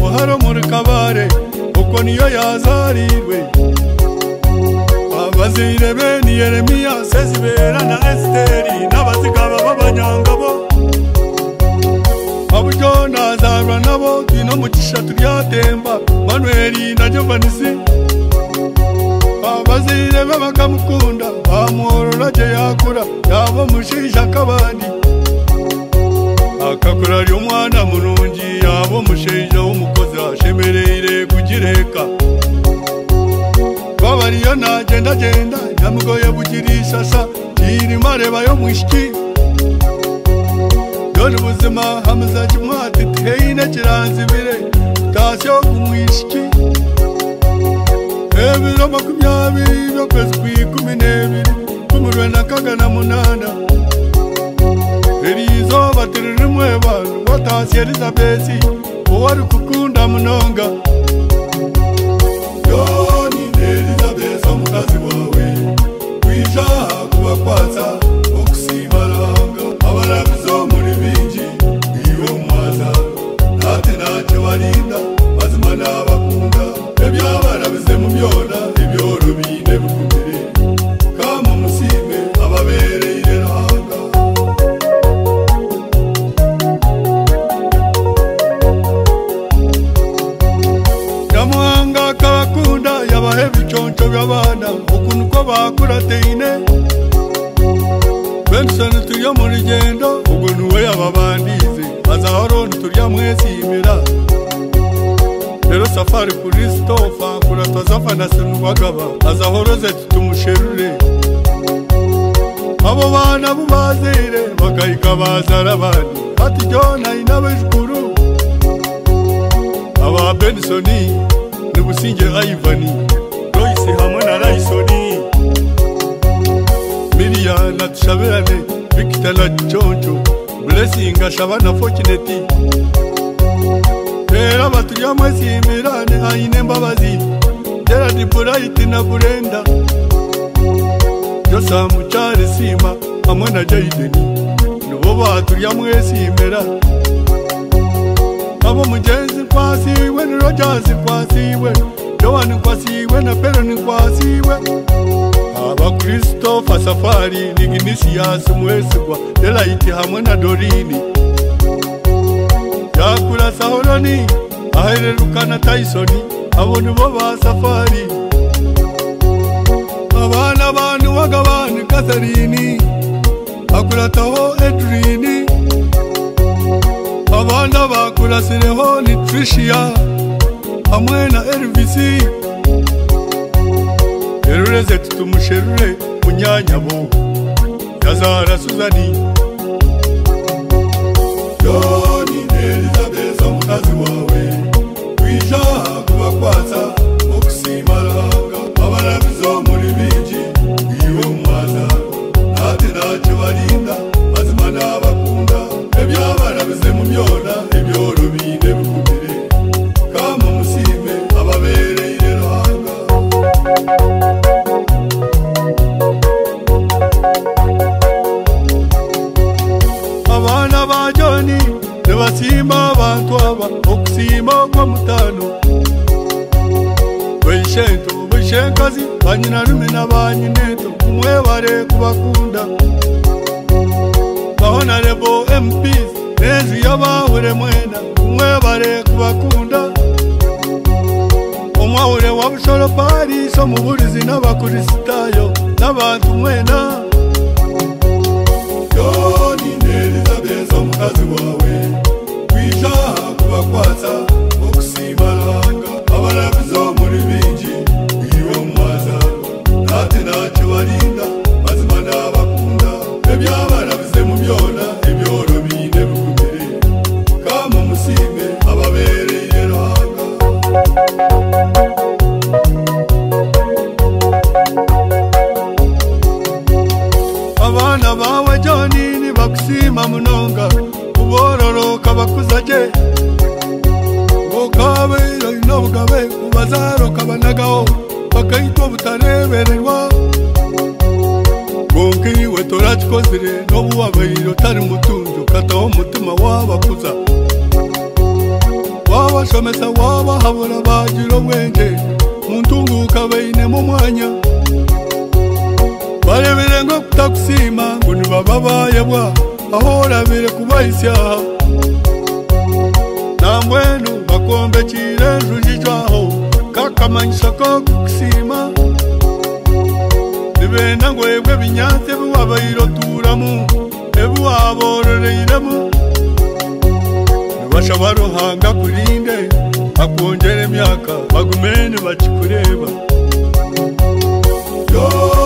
muharo muri kabare uko niyo yazarirwe abazire beni Yeremiya Sezibera na Esteri n'abazigaba b'abanyangabo aburyo nazarwa nabo dino mugisha turyatemba Manueli na Jovanisi abazire bakamukunda bamworora je yakura yabo mushisha kabandi akakura ari umwana murungi yabo mushisha w'umukozi ashemerere kugireka babariyo nagenda genda nyamugoye bugirisha sa kiri mareba yo mwishiki dore ubuzima hamaze kimwate teine kiranzibire tasyo kumwishiki ebiro 20 byo kwezi kwa 12 kumurwe na kagana munana erizo batirimwe bantu watasi Elizabeth uwari kukunda munonga yoni Elizabeth omukazi wawe kwisha kubakwasa okusibalanga abarabizo muri bingi iwe mwaza nate nacyo barinda bazima n'abakunda ebyabarabize mu byona ibyoro bine bikumire kama musime ababereye iranga Nyamuhanga kakunda yabahe biconco by'abana ukuntu ko bakura teine Benson turiya mu rugendo ubwo nuwe yababandize azahoro turya mwesimira rero safari Christopher kuratazafa na senubagaba azahoroze tumusherure abo bana bubazire bakayika bazarabandi ati Jona inabejukuru aba Bensoni nibusinge Ivani Royce hamwe na Raisoni Miriam na Tshaberane Victor na Choncho Blessing ashabana Fortunate Era batuya mwesimirane aine mbabazi Gerard Bright na Brenda Josa Muchare Sima hamwe na Jaideni nibo batuya mwesimira abo mugenzi kwasiwe ni Rogers kwasiwe Joan kwasiwe na Peron kwasiwe aba Christopher Safari ni Ignatius Mwesigwa Delight hamwe na Dorini yakura Sahoroni ahererukana Tyson abo nibo ba Safari abana bantu wagabani Catherine akurataho Edrini abana bakurasireho ni Tricia hamwe na Elvis erureze tumusherure munyanyabo yazara Suzani Yoni Elizabeth omukazi wawe kwisha kubakwasa okusimaranga abarabizo muri bingi iwe mwaza nate nacyo barinda bazima n'abakunda ebyabarabize mu byona ibyoro bine bikumire kama musime ababereye iranga abana ba Joni nebasimba abantu aba okusima kwa mutano Beshenkazi banyina rume na banyineto kumwe bare kubakunda Honorable MPs nezi yabahure mwena kumwe bare kubakunda omwahure wa bushoro pari so mu burizi n'abakristaayo n'abantu mwena Yoni Elizabeth omukazi wawe kwisha kubakwasa okusibalanga abarabizo muri bingi iwe mwaza nate nacyo barinda bazima n'abakunda ebyabarabize mu byona ibyoro bine bikumire kama musime ababereye iranga abana bawe Joni ni bakusima munonga ubororoka bakuzaje bokabe inobugabe kubazaro kabanagaho bakayitwa butarebererwa Gonki we toratkozire no buwabayiro tari mutunjo kataho mutima wabakuza wabashomesa wabahabura bagira obwenge muntunguka baine mu mwanya barebere ngo kutakusima ngo nibaba bayabwa aho orabire kubahisyaha namwenu bakombekire njujijwaho kakamanyisa ko kukusima nibenda ngo ebwe binyansi ebiwabairoturamu ebiwabororeiremu nibasha baruhanga kurinde bakongera emyaka bagumene bakikureba